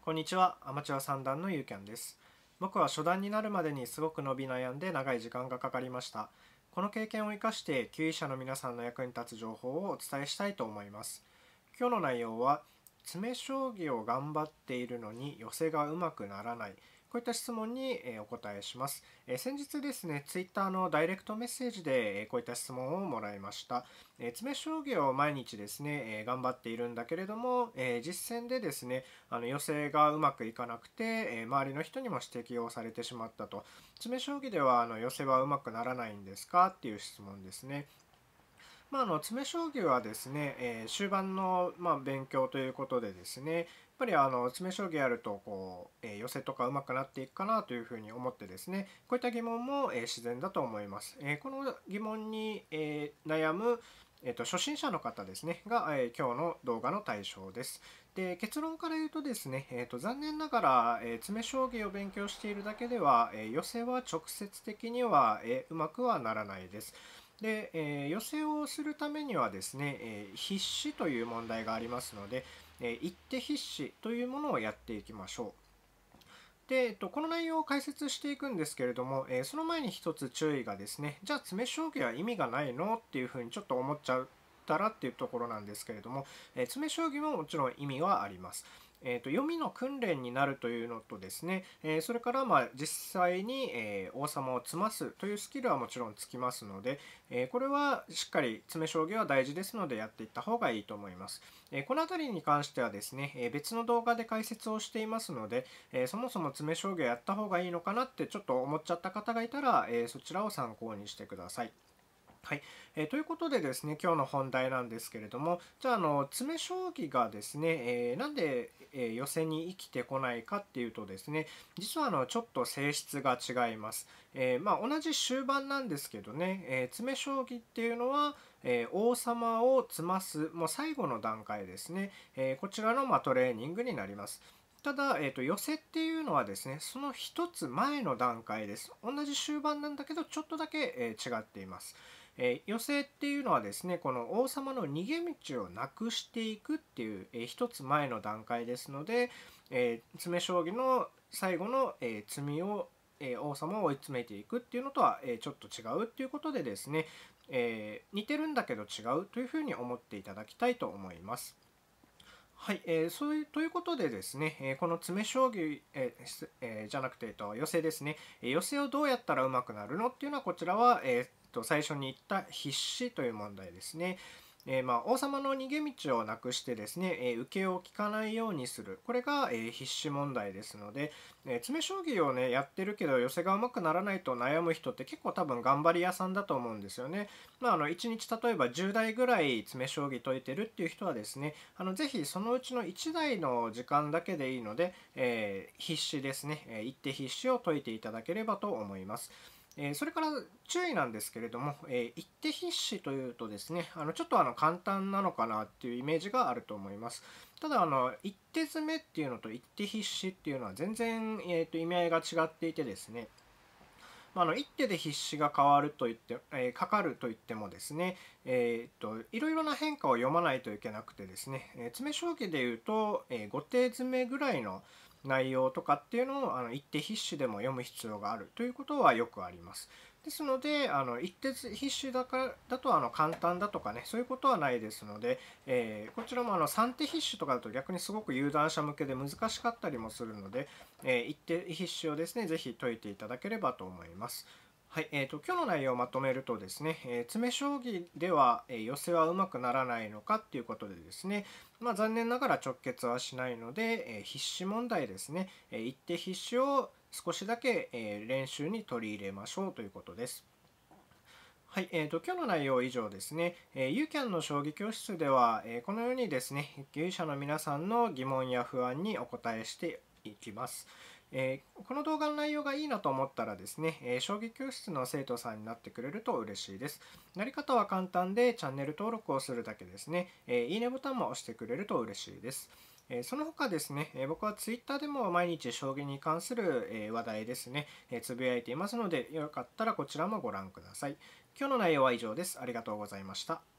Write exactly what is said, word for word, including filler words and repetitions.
こんにちは、アマチュア三段のゆうきゃんです。僕は初段になるまでにすごく伸び悩んで長い時間がかかりました。この経験を生かして級位者の皆さんの役に立つ情報をお伝えしたいと思います。今日の内容は、詰将棋を頑張っているのに寄せがうまくならない。こういった質問にお答えします。先日ですね、ツイッターのダイレクトメッセージでこういった質問をもらいました。詰将棋を毎日ですね、頑張っているんだけれども、実戦でですね、あの寄せがうまくいかなくて、周りの人にも指摘をされてしまったと。詰将棋ではあの寄せはうまくならないんですかっていう質問ですね。まあ、あの詰将棋はですね、えー、終盤の、まあ、勉強ということでですね、やっぱりあの詰将棋やるとこう、えー、寄せとか上手くなっていくかなというふうに思ってですね、こういった疑問も、えー、自然だと思います。えー、この疑問に、えー、悩む、えー、と初心者の方ですねが、えー、今日の動画の対象です。で結論から言うとですね、えー、と残念ながら、えー、詰将棋を勉強しているだけでは、えー、寄せは直接的には、えー、うまくはならないです。で、えー、寄せをするためにはですね、えー、必至という問題がありますので、えー、一手必至というものをやっていきましょう。で、えっと、この内容を解説していくんですけれども、えー、その前に一つ注意がですね、じゃあ詰将棋は意味がないのっていうふうにちょっと思っちゃったらっていうところなんですけれども、えー、詰将棋ももちろん意味はあります。えーと、読みの訓練になるというのとですね、えー、それからまあ実際に、えー、王様を詰ますというスキルはもちろんつきますので、えー、これはしっかり詰将棋は大事ですのでやっていった方がいいと思います。えー、この辺りに関してはですね、えー、別の動画で解説をしていますので、えー、そもそも詰将棋をやった方がいいのかなってちょっと思っちゃった方がいたら、えー、そちらを参考にしてください。はい、えー、ということでですね、今日の本題なんですけれども、じゃあ、あの詰将棋がですね、えー、なんで、えー、寄せに生きてこないかっていうとですね、実はあのちょっと性質が違います。えー、まあ、同じ終盤なんですけどね、えー、詰将棋っていうのは、えー、王様を詰ますもう最後の段階ですね、えー、こちらの、まあ、トレーニングになります。ただ、えーと、寄せっていうのはですね、その一つ前の段階です。同じ終盤なんだけど、ちょっとだけ、えー、違っています。えー、寄せっていうのはですね、この王様の逃げ道をなくしていくっていう、えー、一つ前の段階ですので、えー、詰将棋の最後の、えー、詰みを、えー、王様を追い詰めていくっていうのとは、えー、ちょっと違うっていうことでですね、えー、似てるんだけど違うというふうに思っていただきたいと思います。はい、えー、そういうということでですね、えー、この詰将棋、えーえー、じゃなくて、えー、と寄せですね、寄せをどうやったら上手くなるのっていうのは、こちらは、えー、と最初に言った必至という問題ですね。えーまあ、王様の逃げ道をなくしてですね、えー、受けを利かないようにする。これが、えー、必至問題ですので、えー、詰将棋をね、やってるけど寄せがうまくならないと悩む人って結構多分頑張り屋さんだと思うんですよね。まあ、あのいちにち例えばじゅうだいぐらい詰将棋解いてるっていう人はですね、あのぜひそのうちのいちだいの時間だけでいいので、えー、必至ですね、えー、一手必至を解いていただければと思います。えー、それから注意なんですけれども、えー、一手必至というとですね、あのちょっとあの簡単なのかなっていうイメージがあると思います。ただあの一手詰めっていうのと一手必至っていうのは全然、えー、と意味合いが違っていてですね、まあ、あの一手で必至が変わると言って、えー、かかると言ってもですね、えー、っといろいろな変化を読まないといけなくてですね、えー、詰将棋でいうと、えー、後手詰めぐらいの内容とかっていうのをあの一手必至でも読む必要があるということはよくあります。ですので、あの一手必至だからだとあの簡単だとかね、そういうことはないですので、えー、こちらもあのさん手必至とかだと逆にすごく有段者向けで難しかったりもするので、えー、一手必至をですね、ぜひ解いていただければと思います。はい、えーと、今日の内容をまとめるとですね、えー、詰将棋では、えー、寄せはうまくならないのかっていうことでですね、まあ、残念ながら直結はしないので、えー、必至問題ですね、えー、一手必至を少しだけ、えー、練習に取り入れましょうということです。はい、えーと、今日の内容は以上ですね。えー、ユーキャンの将棋教室では、えー、このようにですね、級者の皆さんの疑問や不安にお答えしていきます。えー、この動画の内容がいいなと思ったらですね、えー、将棋教室の生徒さんになってくれると嬉しいです。やり方は簡単で、チャンネル登録をするだけですね。えー、いいねボタンも押してくれると嬉しいです。えー、その他ですね、えー、僕は Twitter でも毎日将棋に関する、えー、話題ですね、えー、つぶやいていますので、よかったらこちらもご覧ください。今日の内容は以上です。ありがとうございました。